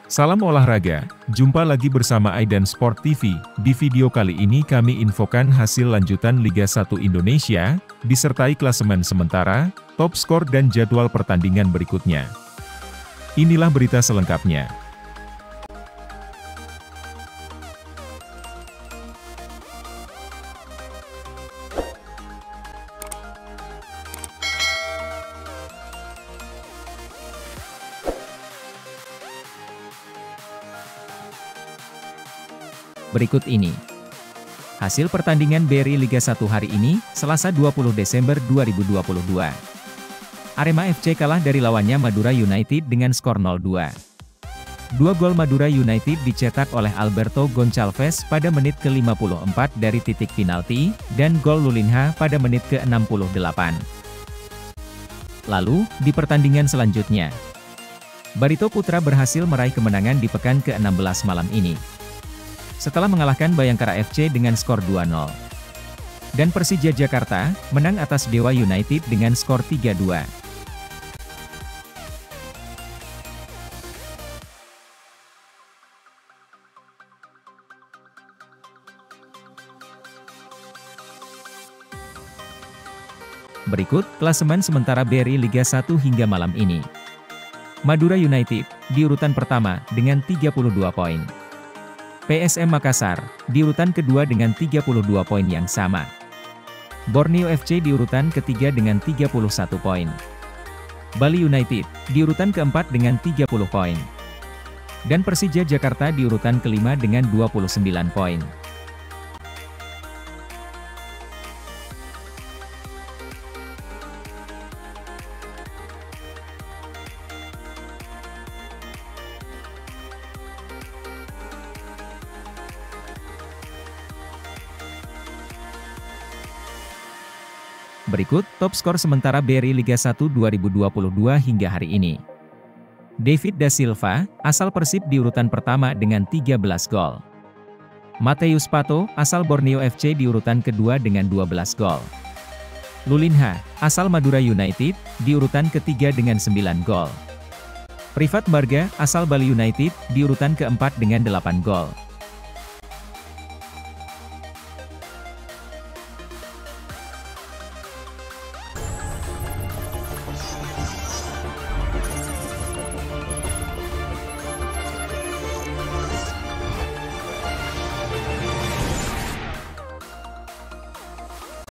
Salam olahraga, jumpa lagi bersama Aidan Sport TV. Di video kali ini kami infokan hasil lanjutan Liga 1 Indonesia, disertai klasemen sementara, top skor dan jadwal pertandingan berikutnya. Inilah berita selengkapnya. Berikut ini hasil pertandingan BRI Liga 1 hari ini, Selasa 20 Desember 2022. Arema FC kalah dari lawannya Madura United dengan skor 0-2. Dua gol Madura United dicetak oleh Alberto Goncalves pada menit ke-54 dari titik penalti, dan gol Lulinha pada menit ke-68. Lalu, di pertandingan selanjutnya, Barito Putra berhasil meraih kemenangan di pekan ke-16 malam ini, setelah mengalahkan Bayangkara FC dengan skor 2-0. Dan Persija Jakarta menang atas Dewa United dengan skor 3-2. Berikut klasemen sementara BRI Liga 1 hingga malam ini. Madura United di urutan pertama dengan 32 poin. PSM Makassar di urutan kedua dengan 32 poin yang sama. Borneo FC di urutan ketiga dengan 31 poin. Bali United di urutan keempat dengan 30 poin. Dan Persija Jakarta di urutan kelima dengan 29 poin. Berikut top skor sementara BRI Liga 1 2022 hingga hari ini. David da Silva, asal Persib di urutan pertama dengan 13 gol. Mateus Pato, asal Borneo FC di urutan kedua dengan 12 gol. Lulinha, asal Madura United, di urutan ketiga dengan 9 gol. Privat Barga, asal Bali United, di urutan keempat dengan 8 gol.